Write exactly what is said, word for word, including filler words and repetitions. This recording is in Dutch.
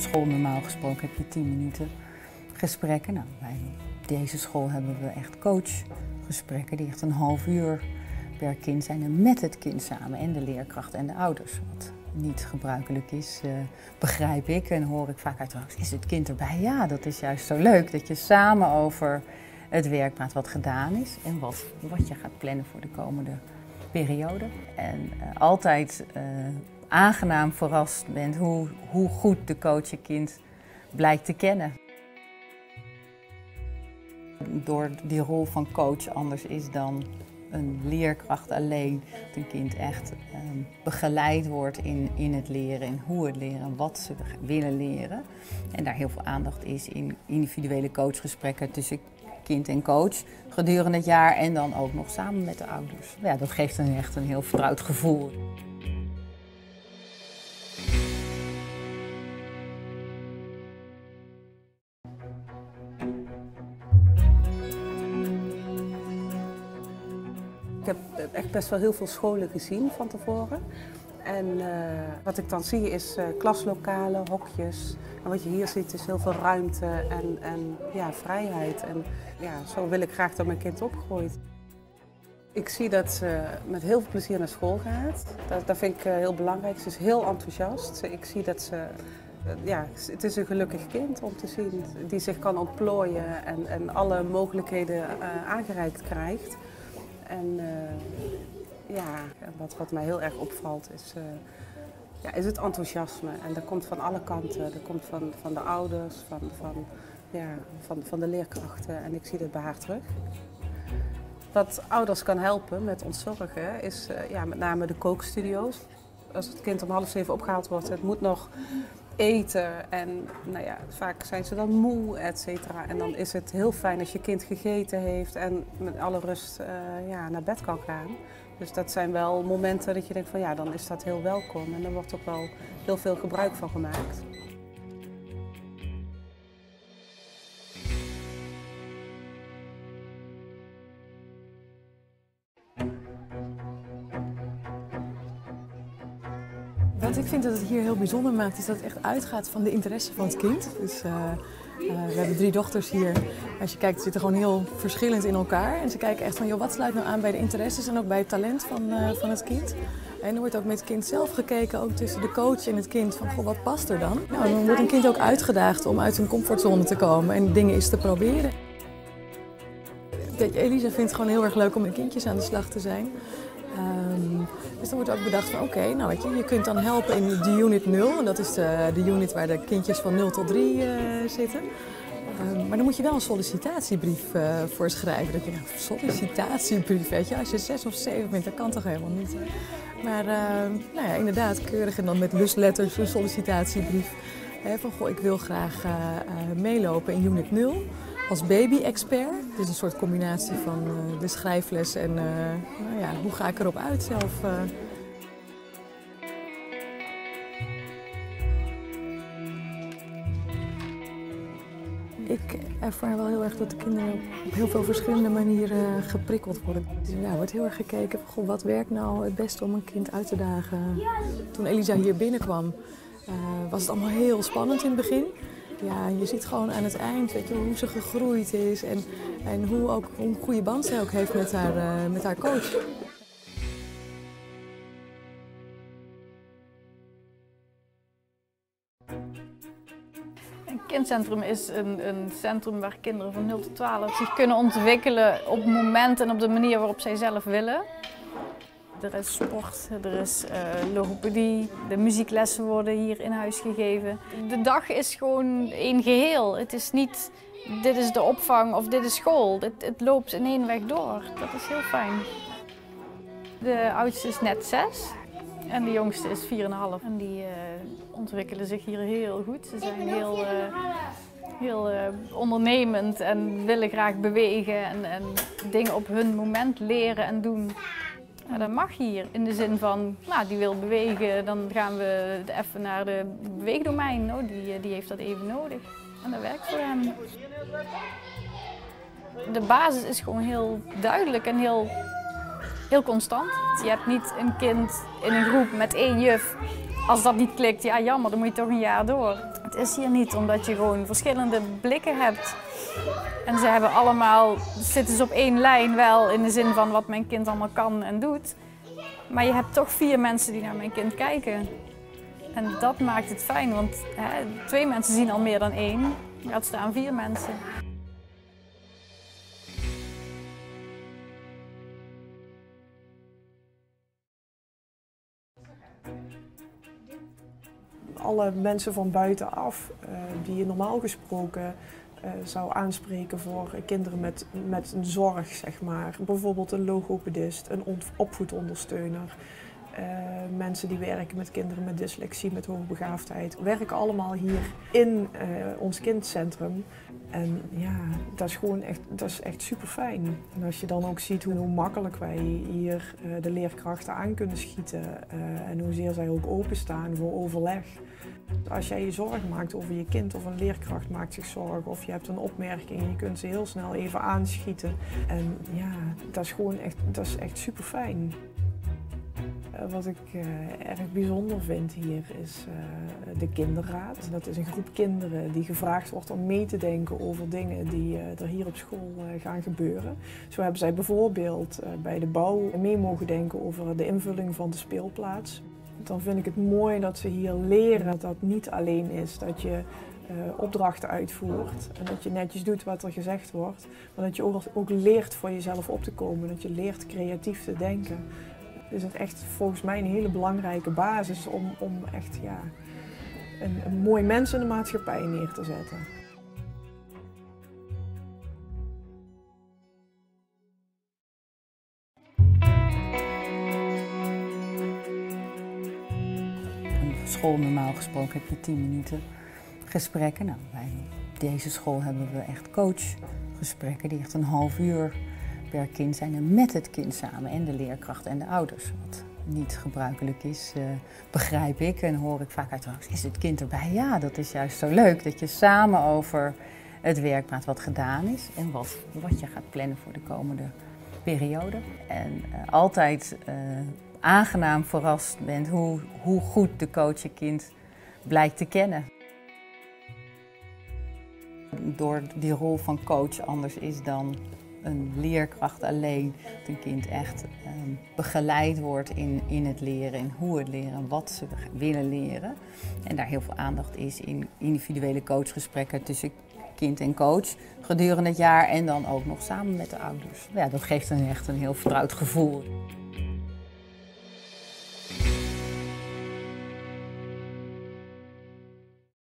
school normaal gesproken heb je tien minuten gesprekken. Nou, bij deze school hebben we echt coachgesprekken die echt een half uur per kind zijn en met het kind samen en de leerkracht en de ouders. Wat niet gebruikelijk is, uh, begrijp ik en hoor ik vaak uit de hoofd. Is het kind erbij? Ja, dat is juist zo leuk dat je samen over het werk praat wat gedaan is en wat, wat je gaat plannen voor de komende periode. En uh, altijd uh, aangenaam verrast bent hoe, hoe goed de coach je kind blijkt te kennen. Door die rol van coach anders is dan een leerkracht alleen, dat een kind echt um, begeleid wordt in, in het leren, in hoe het leren, wat ze willen leren. En daar heel veel aandacht is in individuele coachgesprekken tussen kind en coach gedurende het jaar en dan ook nog samen met de ouders. Ja, dat geeft dan echt een heel vertrouwd gevoel. Ik heb echt best wel heel veel scholen gezien van tevoren. En uh, wat ik dan zie is uh, klaslokalen, hokjes. En wat je hier ziet is heel veel ruimte en, en ja, vrijheid. En ja, zo wil ik graag dat mijn kind opgroeit. Ik zie dat ze met heel veel plezier naar school gaat. Dat, dat vind ik uh, heel belangrijk. Ze is heel enthousiast. Ik zie dat ze... Uh, ja, het is een gelukkig kind om te zien die zich kan ontplooien en, en alle mogelijkheden uh, aangereikt krijgt. En uh, ja, wat, wat mij heel erg opvalt is, uh, ja, is het enthousiasme. En dat komt van alle kanten. Dat komt van, van de ouders, van, van, ja, van, van de leerkrachten. En ik zie dat bij haar terug. Wat ouders kan helpen met ontzorgen is uh, ja, met name de kookstudio's. Als het kind om half zeven opgehaald wordt, het moet nog eten en nou ja, vaak zijn ze dan moe, et cetera. En dan is het heel fijn als je kind gegeten heeft en met alle rust uh, ja, naar bed kan gaan. Dus dat zijn wel momenten dat je denkt van ja, dan is dat heel welkom en er wordt ook wel heel veel gebruik van gemaakt. Wat ik vind dat het hier heel bijzonder maakt, is dat het echt uitgaat van de interesse van het kind. Dus, uh, uh, we hebben drie dochters hier. Als je kijkt, ze zitten gewoon heel verschillend in elkaar. En ze kijken echt van, joh, wat sluit nou aan bij de interesses en ook bij het talent van, uh, van het kind. En er wordt ook met het kind zelf gekeken, ook tussen de coach en het kind, van goh, wat past er dan? Nou, dan wordt een kind ook uitgedaagd om uit zijn comfortzone te komen en dingen eens te proberen. Kijk, Elisa vindt het gewoon heel erg leuk om met kindjes aan de slag te zijn. Um, dus dan wordt ook bedacht van oké, okay, nou weet je, je kunt dan helpen in de unit nul. En dat is de, de unit waar de kindjes van nul tot drie uh, zitten. Um, maar dan moet je wel een sollicitatiebrief uh, voor schrijven. Dat je denkt, sollicitatiebrief, weet je, als je zes of zeven bent, dat kan toch helemaal niet. Maar uh, nou ja, inderdaad, keurig en dan met lusletters een sollicitatiebrief. Hè, van goh, ik wil graag uh, uh, meelopen in unit nul. Als baby-expert. Het is een soort combinatie van uh, de schrijfles en uh, nou ja, hoe ga ik erop uit zelf. Uh. Ik ervaar wel heel erg dat de kinderen op heel veel verschillende manieren geprikkeld worden. Er ja, wordt heel erg gekeken van goh, wat werkt nou het beste om een kind uit te dagen. Toen Elisa hier binnenkwam uh, was het allemaal heel spannend in het begin. Ja, je ziet gewoon aan het eind, weet je, hoe ze gegroeid is en, en hoe, ook, hoe een goede band ze ook heeft met haar, uh, met haar coach. Een kindcentrum is een, een centrum waar kinderen van nul tot twaalf zich kunnen ontwikkelen op het moment en op de manier waarop zij zelf willen. Er is sport, er is uh, logopedie, de muzieklessen worden hier in huis gegeven. De dag is gewoon één geheel. Het is niet, dit is de opvang of dit is school. Het, het loopt in één weg door. Dat is heel fijn. De oudste is net zes en de jongste is vier en een half. En die uh, ontwikkelen zich hier heel goed. Ze zijn heel, uh, heel uh, ondernemend en willen graag bewegen en, en dingen op hun moment leren en doen. Ja, dat mag hier, in de zin van, nou, die wil bewegen, dan gaan we even naar de beweegdomein. Oh, die, die heeft dat even nodig. En dat werkt voor hem. De basis is gewoon heel duidelijk en heel, heel constant. Je hebt niet een kind in een groep met één juf. Als dat niet klikt, ja jammer, dan moet je toch een jaar door. Het het is hier niet, omdat je gewoon verschillende blikken hebt. En ze hebben allemaal, zitten ze op één lijn wel in de zin van wat mijn kind allemaal kan en doet. Maar je hebt toch vier mensen die naar mijn kind kijken. En dat maakt het fijn, want hè, twee mensen zien al meer dan één. Er gaat staan vier mensen. Alle mensen van buitenaf uh, die je normaal gesproken uh, zou aanspreken voor kinderen met, met een zorg, zeg maar. Bijvoorbeeld een logopedist, een opvoedondersteuner. Uh, mensen die werken met kinderen met dyslexie, met hoogbegaafdheid, werken allemaal hier in uh, ons kindcentrum. En ja, dat is gewoon echt, dat is echt super fijn. En als je dan ook ziet hoe, hoe makkelijk wij hier uh, de leerkrachten aan kunnen schieten uh, en hoezeer zij ook openstaan voor overleg. Als jij je zorgen maakt over je kind of een leerkracht maakt zich zorgen of je hebt een opmerking en je kunt ze heel snel even aanschieten. En ja, dat is gewoon echt, dat is echt super fijn. Wat ik uh, erg bijzonder vind hier is uh, de kinderraad. Dat is een groep kinderen die gevraagd wordt om mee te denken over dingen die uh, er hier op school uh, gaan gebeuren. Zo hebben zij bijvoorbeeld uh, bij de bouw mee mogen denken over de invulling van de speelplaats. Dan vind ik het mooi dat ze hier leren dat dat niet alleen is dat je uh, opdrachten uitvoert en dat je netjes doet wat er gezegd wordt, maar dat je ook, ook leert voor jezelf op te komen, dat je leert creatief te denken. Is het echt volgens mij een hele belangrijke basis om, om echt ja, een, een mooi mens in de maatschappij neer te zetten. Op school normaal gesproken heb je tien minuten gesprekken. Nou, bij deze school hebben we echt coachgesprekken die echt een half uur per kind zijn en met het kind samen en de leerkracht en de ouders. Wat niet gebruikelijk is, uh, begrijp ik en hoor ik vaak uit, is het kind erbij? Ja, dat is juist zo leuk dat je samen over het werk praat wat gedaan is en wat, wat je gaat plannen voor de komende periode. En uh, altijd uh, aangenaam verrast bent hoe, hoe goed de coach je kind blijkt te kennen. Door die rol van coach anders is dan een leerkracht alleen, dat een kind echt um, begeleid wordt in, in het leren, in hoe het leren en wat ze willen leren. En daar heel veel aandacht is in individuele coachgesprekken tussen kind en coach gedurende het jaar en dan ook nog samen met de ouders. Ja, dat geeft een echt een heel vertrouwd gevoel.